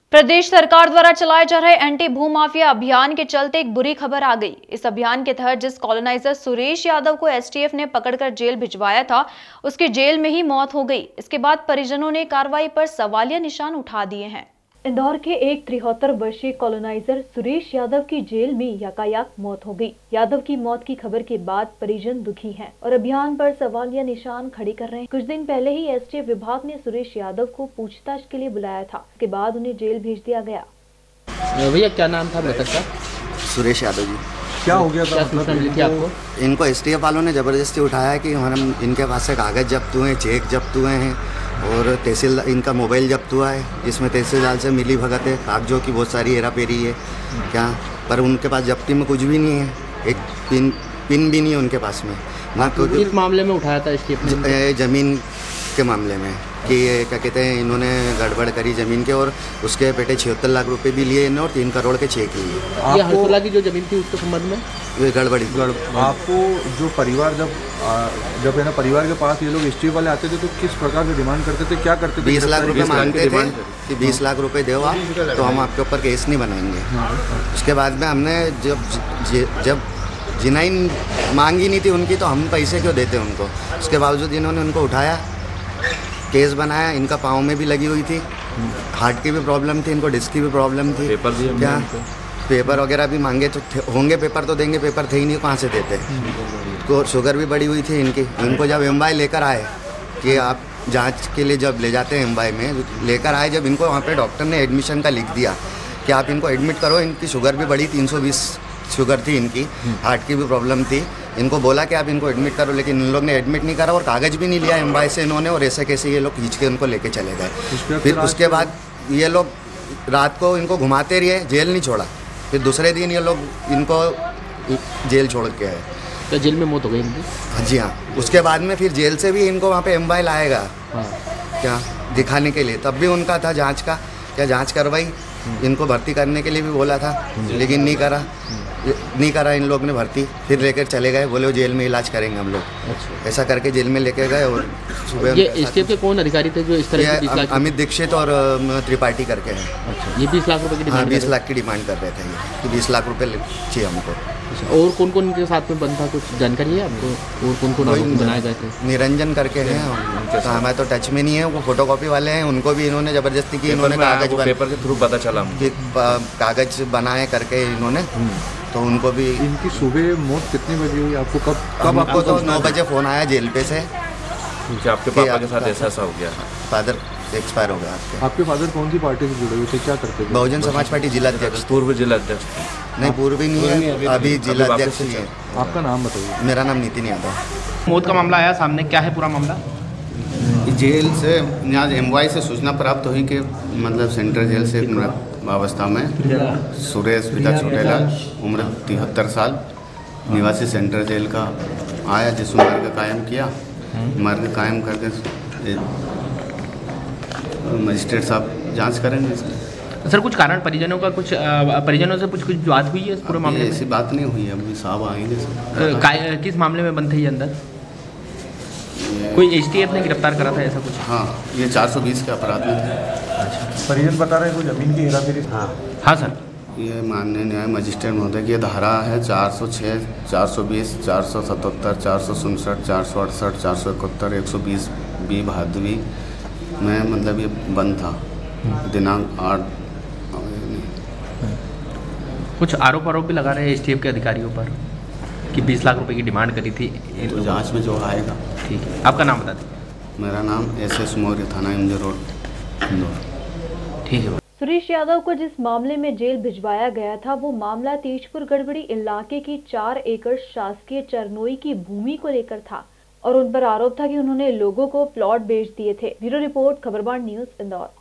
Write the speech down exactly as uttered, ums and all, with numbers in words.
प्रदेश सरकार द्वारा चलाए जा रहे एंटी भूमाफिया अभियान के चलते एक बुरी खबर आ गई। इस अभियान के तहत जिस कॉलोनाइजर सुरेश यादव को एसटीएफ ने पकड़कर जेल भिजवाया था, उसकी जेल में ही मौत हो गई। इसके बाद परिजनों ने कार्रवाई पर सवालिया निशान उठा दिए हैं। इंदौर के एक तिहत्तर वर्षीय कॉलोनाइजर सुरेश यादव की जेल में यकायक मौत हो गई। यादव की मौत की खबर के बाद परिजन दुखी हैं और अभियान पर सवालिया निशान खड़े कर रहे हैं। कुछ दिन पहले ही एसटीएफ विभाग ने सुरेश यादव को पूछताछ के लिए बुलाया था। इसके बाद उन्हें जेल भेज दिया गया। भैया क्या नाम था मृतक का? सुरेश यादव जी। क्या हो गया था? मतलब इनको, आपको? इनको एसटीएफ वालों ने जबरदस्ती उठाया कि हम इनके पास से कागज जब्त हुए, चेक जब्त हुए हैं और तहसील इनका मोबाइल जब्त हुआ है, जिसमें तहसीलदार से मिली भगत है, कागजों की बहुत सारी हेरा फेरी है क्या, पर उनके पास जब्ती में कुछ भी नहीं है, एक पिन पिन भी नहीं है उनके पास में। ना तो किस मामले में उठाया था एसटीएफ ने? जमीन के मामले में कि क्या कहते हैं, इन्होंने गड़बड़ करी जमीन के और उसके पेटे छिहत्तर लाख रुपए भी लिए इन्होंने और तीन करोड़ के चेक लिए। ये हरसोला की जो जमीन थी उसके संबंध में ये गड़बड़ी गड़ आपको जो परिवार जब जब है ना परिवार के पास ये लोग एसटीएफ वाले आते थे तो किस प्रकार से डिमांड करते थे, क्या करते थे? बीस लाख रुपए मांगते थे कि बीस लाख रुपए दो आप तो हम आपके ऊपर केस नहीं बनाएंगे। उसके बाद में हमने जब जब जिनाई मांगी नहीं थी उनकी तो हम पैसे क्यों देते उनको। उसके बावजूद इन्होंने उनको उठाया, केस बनाया। इनका पाँव में भी लगी हुई थी, हार्ट की भी प्रॉब्लम थी, इनको डिस्क की भी प्रॉब्लम थी। पेपर भी क्या पेपर वगैरह भी मांगे तो होंगे, पेपर तो देंगे, पेपर थे ही नहीं, कहाँ से देते। तो शुगर भी बढ़ी हुई थी इनकी। इनको जब एमवाई लेकर आए कि आप जांच के लिए जब ले जाते हैं एमवाई में लेकर आए, जब इनको वहाँ पे डॉक्टर ने एडमिशन का लिख दिया कि आप इनको एडमिट करो, इनकी शुगर भी बढ़ी, तीन सौ बीस शुगर थी इनकी, हार्ट की भी प्रॉब्लम थी। इनको बोला कि आप इनको एडमिट करो, लेकिन इन लोग ने एडमिट नहीं करा और कागज़ भी नहीं लिया एमवाई से इन्होंने, और ऐसे कैसे ये लोग खींच के उनको लेके चले गए। फिर उसके बाद ये लोग रात को इनको घुमाते रहे, जेल नहीं छोड़ा। फिर दूसरे दिन ये लोग इनको जेल छोड़ के आए तो जेल में मौत हो गई इनकी। हाँ जी हाँ। उसके बाद में फिर जेल से भी इनको वहाँ पे एमवाई लाएगा हाँ। क्या दिखाने के लिए, तब भी उनका था जांच का, क्या जांच करवाई, इनको भर्ती करने के लिए भी बोला था लेकिन नहीं करा नहीं करा इन लोग ने भर्ती। फिर लेकर चले गए, बोले वो जेल में इलाज करेंगे हम लोग। अच्छा। ऐसा करके जेल में लेके गए और सुबह ये एसटीएफ के कौन अधिकारी थे जो इस तरह के बीस लाख अमित दीक्षित और त्रिपाठी करके हैं। अच्छा। ये बीस लाख रुपए की डिमांड? हाँ, बीस लाख की डिमांड कर रहे थे ये कि बीस लाख रुपए चाहिए हमको। अच्छा। और कौन कौन इनके साथ में बंद था, कुछ जानकारी है आपको? और कौन कौन आरोपी बनाए गए थे? निरंजन करके हैं, तो हमारे तो टच में नहीं है, वो फोटोकॉपी वाले हैं, उनको भी इन्होंने जबरदस्ती की। इन्होंने कागज पेपर के थ्रू पता चला कि कागज बनाए करके इन्होंने, तो उनको भी। इनकी सुबह मौत कितनी बजे हुई आपको? कब कब आपको? तो नौ बजे फ़ोन आया जेल पे से कि आपके पापा के साथ ऐसा ऐसा हो गया, फादर एक्सपायर हो गया। आपके आपके फादर कौन सी पार्टी से जुड़े हुए थे, क्या करते थे? बहुजन समाज पार्टी जिला अध्यक्ष। पूर्व जिला अध्यक्ष? नहीं, पूर्व ही नहीं है, अभी जिला अध्यक्ष ही है। आपका नाम बताइए। मेरा नाम नितिन यादव। मौत का मामला आया सामने, क्या है पूरा मामला? जेल से यहाँ एमवाई से सूचना प्राप्त हुई कि मतलब सेंट्रल जेल से अवस्था में सुरेश पिता छोटेलाल उम्र तिहत्तर साल निवासी सेंट्रल जेल का आया, जिसमें मार्ग कायम किया। मार्ग कायम करके मजिस्ट्रेट साहब जांच करेंगे इसमें। सर, कुछ कारण परिजनों का कुछ परिजनों से कुछ कुछ बात हुई है इस पूरे मामले में? ऐसी बात नहीं हुई है, अभी साहब आएंगे। किस मामले में बंद थे ये अंदर? कोई एसटीएफ ने गिरफ्तार करा था ऐसा कुछ? हाँ, ये चार सौ बीस के अपराध में थे। अच्छा। परिजन बता रहे हैं कोई जमीन की हेरा फेरी? हाँ हाँ सर। ये माननीय न्याय मजिस्ट्रेट महोदय की धारा है चार सौ छः, चार सौ बीस, चार सौ सतहत्तर, चार सौ उनसठ, चार सौ अड़सठ, चार सौ इकहत्तर, एक सौ बीस बी भादवी में मतलब ये बंद था दिनांक आठ। कुछ आरोप आरोप भी लगा रहे हैं एसटीएफ के अधिकारियों पर कि बीस लाख रुपए की डिमांड करी थी। तो जांच में जो आएगा। ठीक है, आपका नाम बता दें। मेरा नाम एस एस मौर्य, थाना एम जी रोड, इंदौर। ठीक है। सुरेश यादव को जिस मामले में जेल भिजवाया गया था वो मामला तेजपुर गड़बड़ी इलाके की चार एकड़ शासकीय चरनोई की भूमि को लेकर था और उन पर आरोप था कि उन्होंने लोगों को प्लॉट बेच दिए थे। Bureau report, Khabarban news, Indore.